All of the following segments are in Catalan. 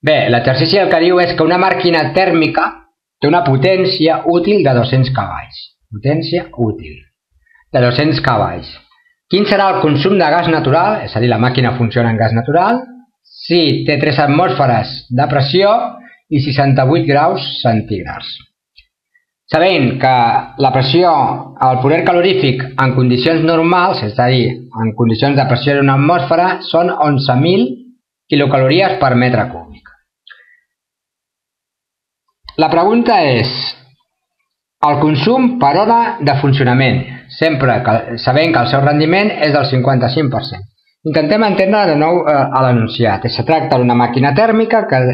Bé, l'exercici el que diu és que una màquina tèrmica té una potència útil de 200 cavalls. Potència útil de 200 cavalls. Quin serà el consum de gas natural? És a dir, la màquina funciona en gas natural si té 3 atmosferes de pressió i 68 graus centígrads. Sabent que la pressió, el poder calorífic en condicions normals, és a dir, en condicions de pressió d'una atmosfera, són 11.000 quilocalories per metre cúbic. La pregunta és el consum per hora de funcionament, sempre sabent que el seu rendiment és del 55%. Intentem entendre de nou a l'enunciat. Se tracta d'una màquina tèrmica que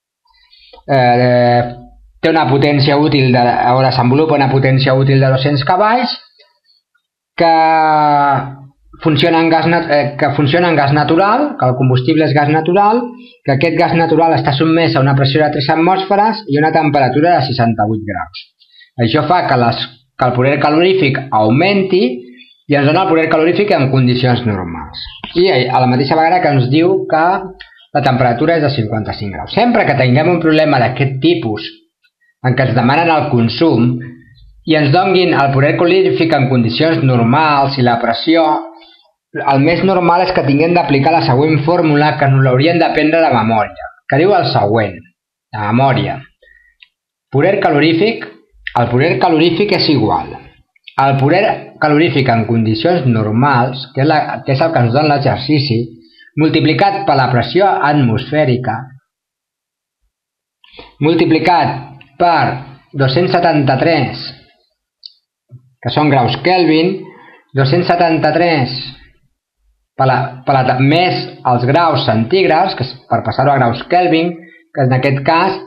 té una potència útil, o desenvolupa una potència útil de 200 cavalls, que funciona en gas natural, que el combustible és gas natural, que aquest gas natural està sotmès a una pressió de 3 atmosferes i una temperatura de 68 graus. Això fa que el poder calorífic augmenti i ens dona el poder calorífic en condicions normals. I a la mateixa vegada que ens diu que la temperatura és de 55 graus. Sempre que tinguem un problema d'aquest tipus en què ens demanen el consum i ens donguin el poder calorífic en condicions normals i la pressió, el més normal és que tinguem d'aplicar la següent fórmula que ens l'haurien d'aprendre de memòria, que diu el següent, de memòria. El poder calorífic és igual al poder calorífic en condicions normals, que és el que ens dona l'exercici, multiplicat per la pressió atmosfèrica, multiplicat per 273, que són graus Kelvin, 273 més els graus centígrads, per passar-ho a graus Kelvin, que en aquest cas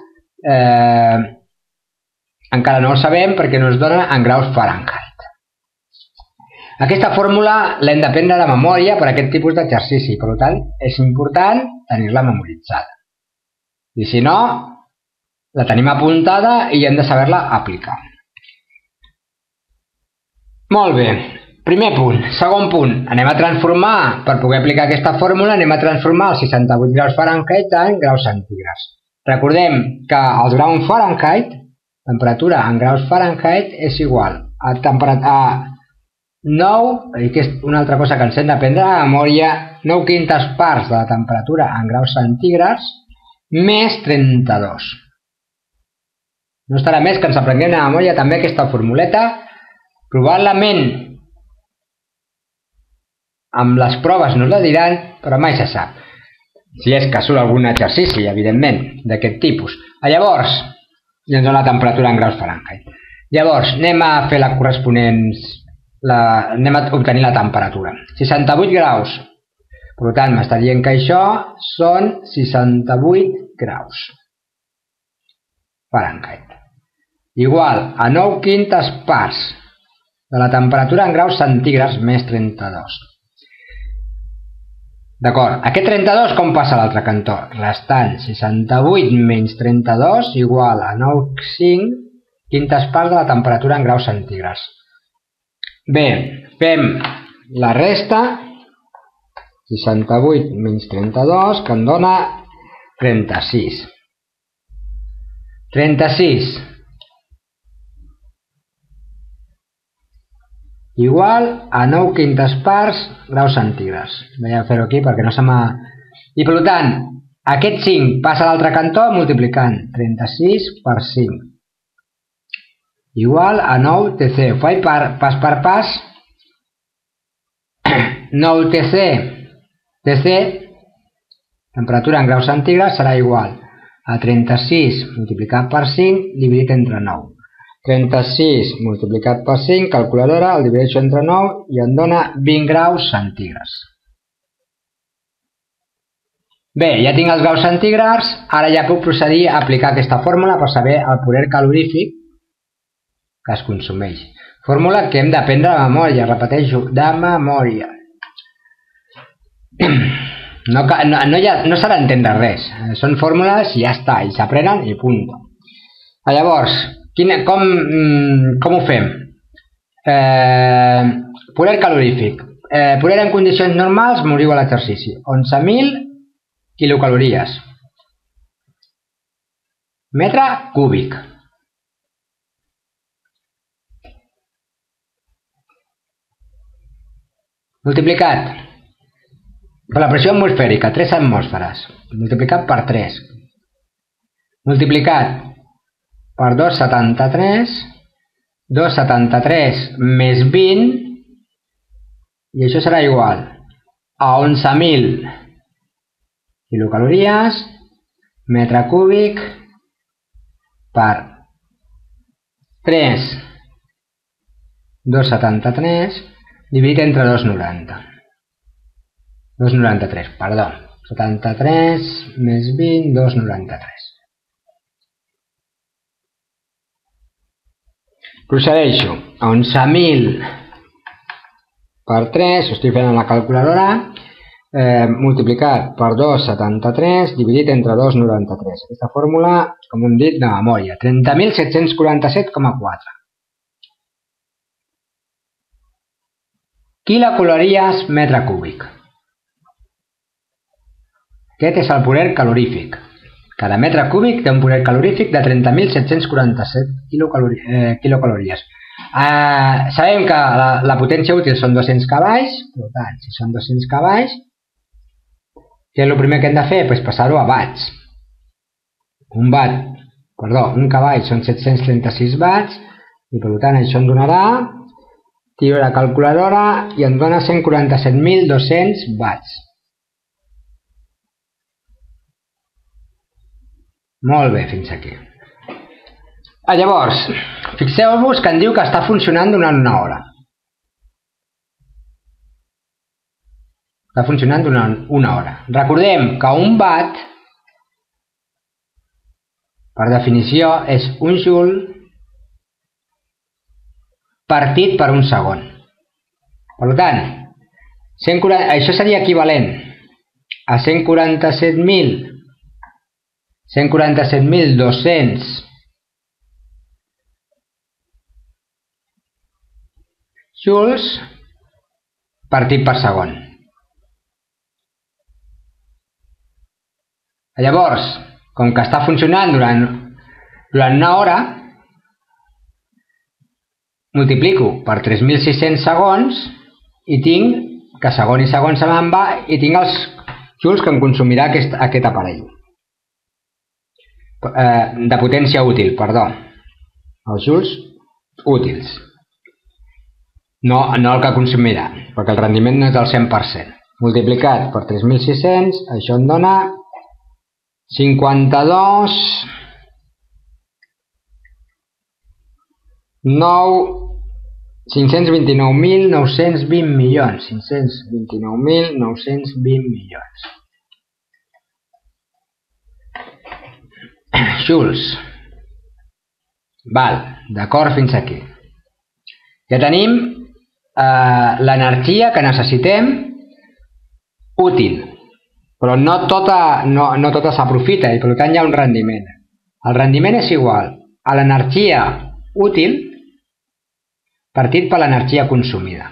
encara no ho sabem perquè no es dona en graus Fahrenheit. Aquesta fórmula l'hem d'aprendre de memòria per a aquest tipus d'exercici, per tant és important tenir-la memoritzada. I si no, la tenim apuntada i hem de saber-la aplicar. Molt bé. Primer punt. Segon punt. Anem a transformar, per poder aplicar aquesta fórmula, anem a transformar els 68 graus Fahrenheit en graus centígrads. Recordem que els graus Fahrenheit, temperatura en graus Fahrenheit, és igual a 9, i que és una altra cosa que ens hem d'aprendre a memòria, 9 quintes parts de la temperatura en graus centígrads més 32. No estarà més que ens aprenguem a memòria també aquesta formuleta. Probablement amb les proves no us la diran, però mai se sap. Si és que surt algun exercici, evidentment, d'aquest tipus. Llavors, ja ens dona la temperatura en graus Fahrenheit. Llavors, anem a fer la corresponent, anem a obtenir la temperatura. 68 graus. Per tant, m'està dient que això són 68 graus Fahrenheit. Igual a 9 quintes parts de la temperatura en graus centígrads més 32. D'acord, aquest 32 com passa a l'altre cantó? Restant 68 menys 32 igual a 9,5 quintes parts de la temperatura en graus centígrads. Bé, fem la resta, 68 menys 32, que em dona 36. 36 igual a 9 quintes parts graus centígrads. Vaig a fer-ho aquí perquè no se m'ha... I per tant, aquest 5 passa a l'altre cantó multiplicant 36 per 5. Igual a 9 TC. Ho faig pas per pas. 9 TC, temperatura en graus centígrads, serà igual a 36 multiplicat per 5 dividit entre 9. 36 multiplicat per 5, calculadora, el divideixo entre 9 i em dona 20 graus centígrads. Bé, ja tinc els graus centígrads, ara ja puc procedir a aplicar aquesta fórmula per saber el poder calorífic que es consumeix. Fórmula que hem d'aprendre de memòria, repeteixo, de memòria. No s'ha d'entendre res, són fórmules i ja està, i s'aprenen i punt. Llavors, com ho fem? Poder calorífic. Poder en condicions normals, m'ho diu a l'exercici. 11.000 quilocalories. metre cúbic. Multiplicat per la pressió atmosfèrica, 3 atmosferes, multiplicat per 3, multiplicat per 2,73, 2,73 més 20, i això serà igual a 11.000 quilocalories metre cúbic per 3, 2,73 dividit entre 2,90. 2,93, perdó. 73 més 20, 2,93. Procedeixo a 11.000 per 3, ho estic fent en la calculadora, multiplicat per 2,73 dividit entre 2,93. Aquesta fórmula, com hem dit, de memòria, 30.747,4. Quilocalories metre cúbic. Aquest és el poder calorífic. Cada metre cúbic té un poder calorífic de 30.747 quilocalories. Sabem que la potència útil són 200 cavalls, per tant, si són 200 cavalls, què és el primer que hem de fer? Pues passar-ho a watts. Un cavall són 736 watts, i per tant això em donarà, tiro la calculadora i em dona 147.200 watts. Molt bé, fins aquí. Llavors, fixeu-vos que em diu que està funcionant durant una hora. Està funcionant durant una hora. Recordem que un watt, per definició, és un joule partit per un segon. Per tant, això seria equivalent a 147.200 joules partit per segon. Llavors, com que està funcionant durant una hora, multiplico per 3.600 segons i tinc que segon i segon se me'n va i tinc els joules que em consumirà aquest aparell. De potència útil, perdó. Els joules útils. No el que consumirà, perquè el rendiment no és del 100%. Multiplicat per 3.600, això em dona 529.920 milions. 529.920 milions. Joules. Val, d'acord fins aquí. Ja tenim l'energia que necessitem útil, però no tota s'aprofita i per tant hi ha un rendiment. El rendiment és igual a l'energia útil partit per l'energia consumida.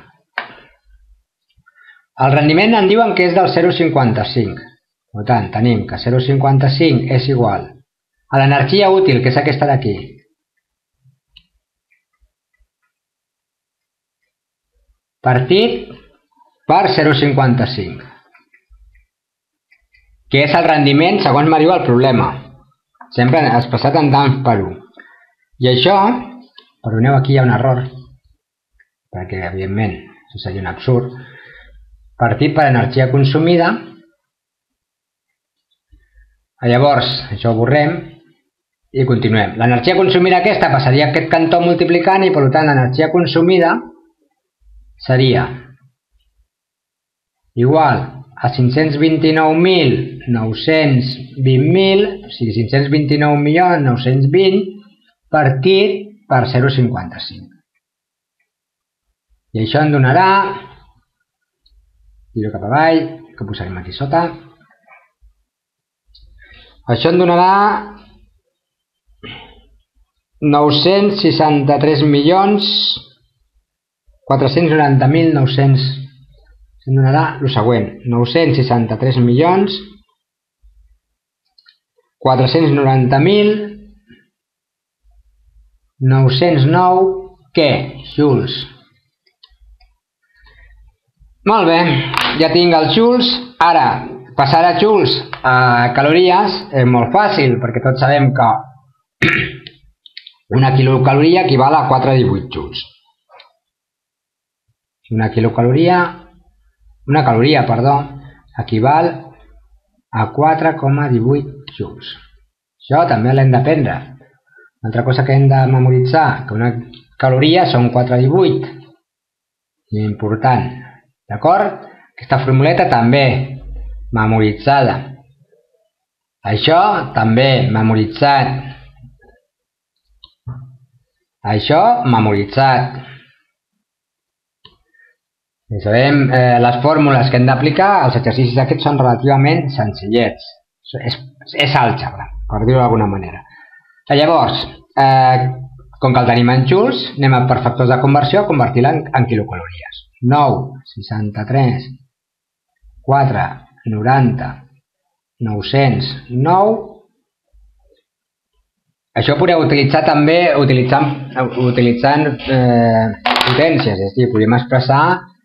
El rendiment en diuen que és del 0,55. Per tant, tenim que 0,55 és igual a l'energia útil, que és aquesta d'aquí, partit per 0,55, que és el rendiment segons m'arriba el problema, sempre expressat en temps per 1. I això, perdoneu, aquí hi ha un error, perquè evidentment això seria un absurd, partit per energia consumida. Llavors, això ho borrem i continuem. L'energia consumida aquesta passaria a aquest cantó multiplicant i per tant l'energia consumida seria igual a 529.920.000, o sigui 529.920 partit per 0,55. I això em donarà, tiro cap avall, que posarem aquí sota, això em donarà 963.490.900. Em donarà el següent, 963.490.900 909 què? Joules. Molt bé, ja tinc els joules. Ara, passar a joules a calories és molt fàcil, perquè tots sabem que una quilocaloria equival a 4,18 joules. Una caloria, equival a 4,18 joules. Això també l'hem d'aprendre. Una altra cosa que hem de memoritzar, que una caloria són 4,18. Important. D'acord? Aquesta formuleta també memoritzada. Això també memoritzat. Això memoritzat. Ja sabem les fórmules que hem d'aplicar, els exercicis aquests són relativament senzillets. És àlgebra, per dir-ho d'alguna manera. Llavors, com que el tenim en joules, anem per factors de conversió a convertir-la en quilocalories. 9, 63, 4, 90, 909. Això ho podeu utilitzar també utilitzant potències, és a dir, podríem expressar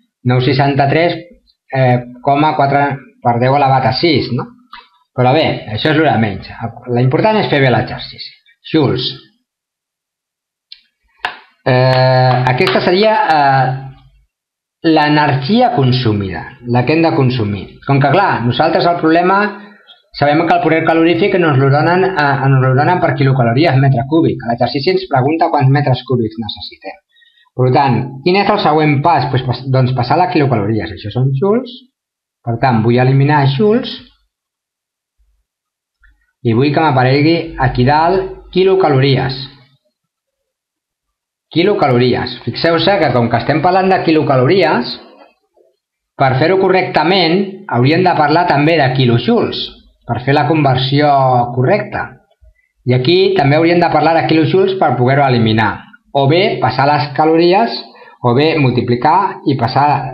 963,4 per 10 elevat a 6, no? Però bé, això és el de menys. L'important és fer bé l'exercici. Joules. Aquesta seria l'energia consumida, la que hem de consumir. Com que, clar, nosaltres el problema sabem que el poder calorífic ens el donen per quilocalories metre cúbic. L'exercici ens pregunta quants metres cúbics necessitem. Per tant, quin és el següent pas? Doncs passar a quilocalories. Això són joules. Per tant, vull eliminar joules i vull que m'aparegui aquí dalt quilocalories. Quilocalories. Fixeu-se que com que estem parlant de quilocalories, per fer-ho correctament hauríem de parlar també de quilojoules, per fer la conversió correcta. I aquí també hauríem de parlar de quilojoules per poder-ho eliminar. O bé passar les calories, o bé multiplicar i passar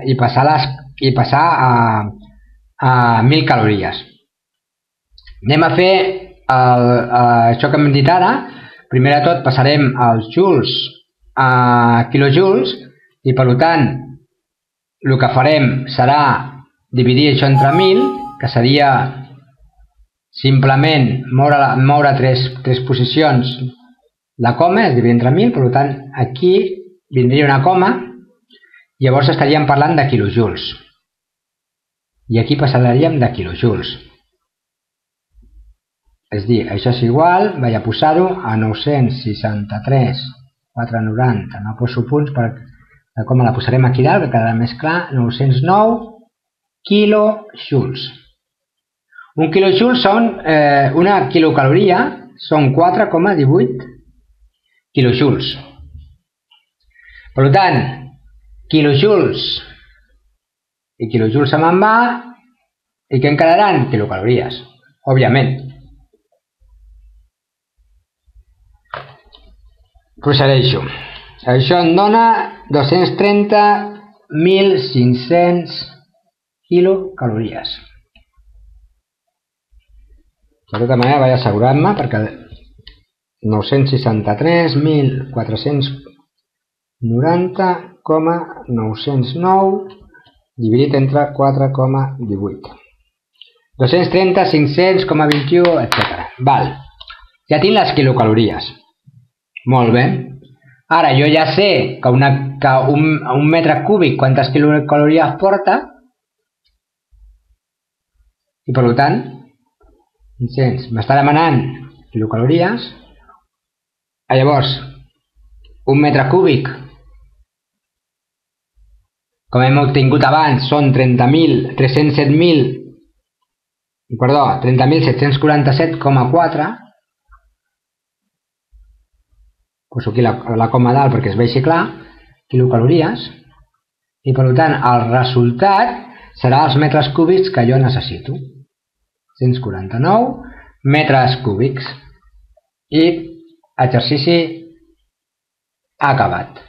a 1.000 calories. Anem a fer això que hem dit ara. Primer de tot passarem els joules a quilojoules i per tant el que farem serà dividir això entre 1.000, que seria simplement moure tres posicions la coma, és dividir entre 1.000, per tant aquí vindria una coma, llavors estaríem parlant de quilojoules. I aquí passaríem de quilojoules. És a dir, això és igual, vaig a posar-ho a 963, 490, no poso punts perquè la coma la posarem aquí dalt, que quedarà més clar, 909 quilojoules. Un quilojoule són, una quilocaloria són 4,18 quilojoules. Per tant, quilojoules i quilojoules se me'n va i què en quedaran? Quilocalories, òbviament. Procedeixo. Això em dona 230.500 quilocalories. De tota manera vaig assegurar-me perquè 960.490,909 dividit entre 4,18. 230, 500,21, etc. Val. Ja tinc les quilocalories. Molt bé. Ara jo ja sé que un metre cúbic quantes quilocalories porta i per tant m'està demanant quilocalories. Llavors, un metre cúbic, com hem obtingut abans, són 30.747,4. Poso aquí la coma dalt perquè es vegi clar, quilocalories, i per tant el resultat serà els metres cúbics que jo necessito. 149 metres cúbics. I exercici acabat.